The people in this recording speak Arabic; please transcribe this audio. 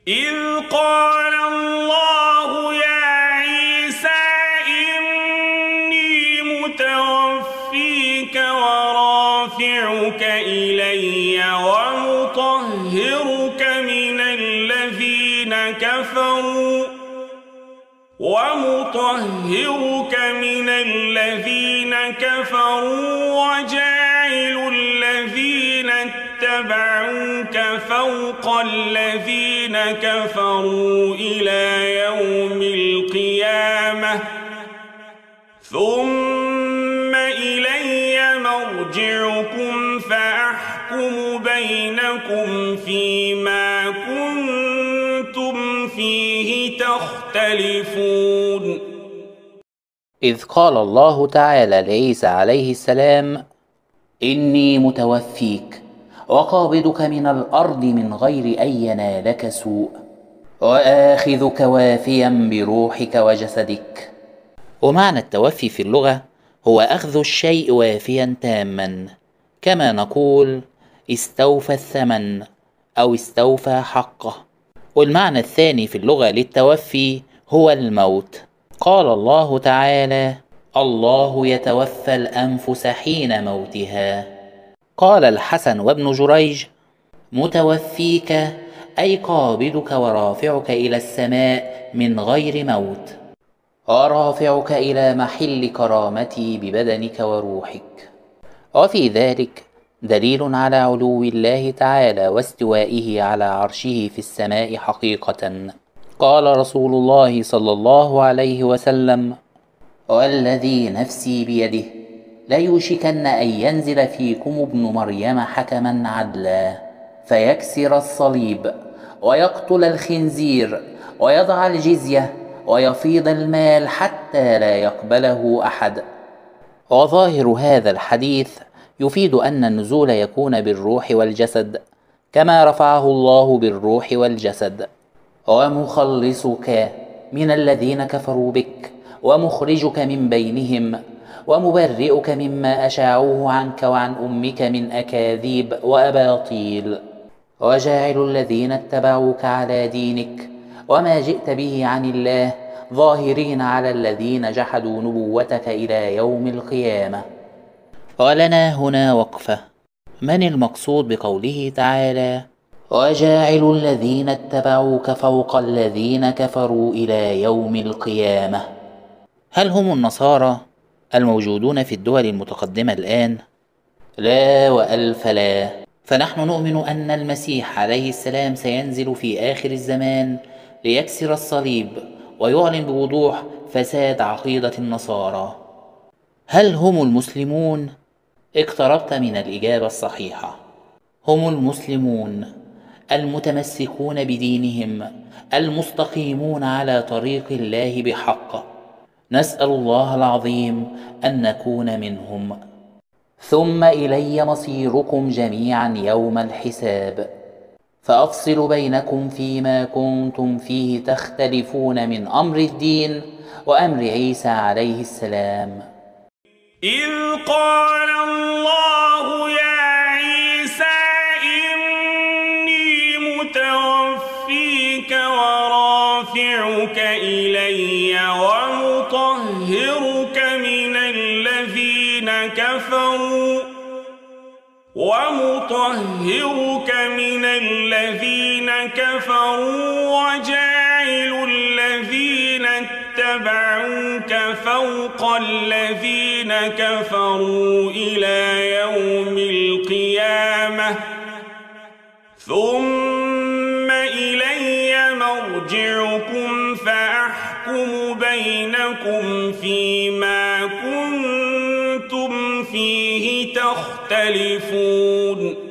إذ قال الله يا عيسى إني متوفيك ورافعك إلي ومطهرك من الذين كفروا وجاعل الذين اتبعوك فوق الذين كفروا إلى يوم القيامة ثم إلي مرجعكم فأحكم بينكم فيما كنتم فيه تختلفون. إذ قال الله تعالى لعيسى عليه السلام: إني متوفيك وقابضك من الأرض من غير أن ينالك سوء وآخذك وافيا بروحك وجسدك. ومعنى التوفي في اللغة هو أخذ الشيء وافيا تاما، كما نقول استوفى الثمن أو استوفى حقه. والمعنى الثاني في اللغة للتوفي هو الموت. قال الله تعالى: الله يتوفى الأنفس حين موتها. قال الحسن وابن جريج: متوفيك أي قابضك ورافعك إلى السماء من غير موت، ورافعك إلى محل كرامتي ببدنك وروحك. وفي ذلك دليل على علو الله تعالى واستوائه على عرشه في السماء حقيقة. قال رسول الله صلى الله عليه وسلم: والذي نفسي بيده ليوشكن أن ينزل فيكم ابن مريم حكما عدلا فيكسر الصليب ويقتل الخنزير ويضع الجزية ويفيض المال حتى لا يقبله أحد. وظاهر هذا الحديث يفيد أن النزول يكون بالروح والجسد كما رفعه الله بالروح والجسد، ومخلصك من الذين كفروا بك ومخرجك من بينهم ومبرئك مما أشاعوه عنك وعن أمك من أكاذيب وأباطيل، وجاعل الذين اتبعوك على دينك وما جئت به عن الله ظاهرين على الذين جحدوا نبوتك إلى يوم القيامة. ولنا هنا وقفة. من المقصود بقوله تعالى: وجاعل الذين اتبعوك فوق الذين كفروا إلى يوم القيامة؟ هل هم النصارى الموجودون في الدول المتقدمة الآن؟ لا وألف لا، فنحن نؤمن أن المسيح عليه السلام سينزل في آخر الزمان ليكسر الصليب ويعلن بوضوح فساد عقيدة النصارى. هل هم المسلمون؟ اقتربت من الإجابة الصحيحة، هم المسلمون المتمسكون بدينهم المستقيمون على طريق الله بحق. نسأل الله العظيم أن نكون منهم. ثم إلي مصيركم جميعا يوم الحساب فأفصل بينكم فيما كنتم فيه تختلفون من أمر الدين وأمر عيسى عليه السلام. إذ قال الله يا عيسى إني متوفيك ورافعك إلي ومطهرك من الذين كفروا وجاعل الذين اتبعوك فوق الذين كفروا إلى يوم القيامة ثم إلي مرجعكم فأحكم بينكم فيما كنتم فيه تختلفون.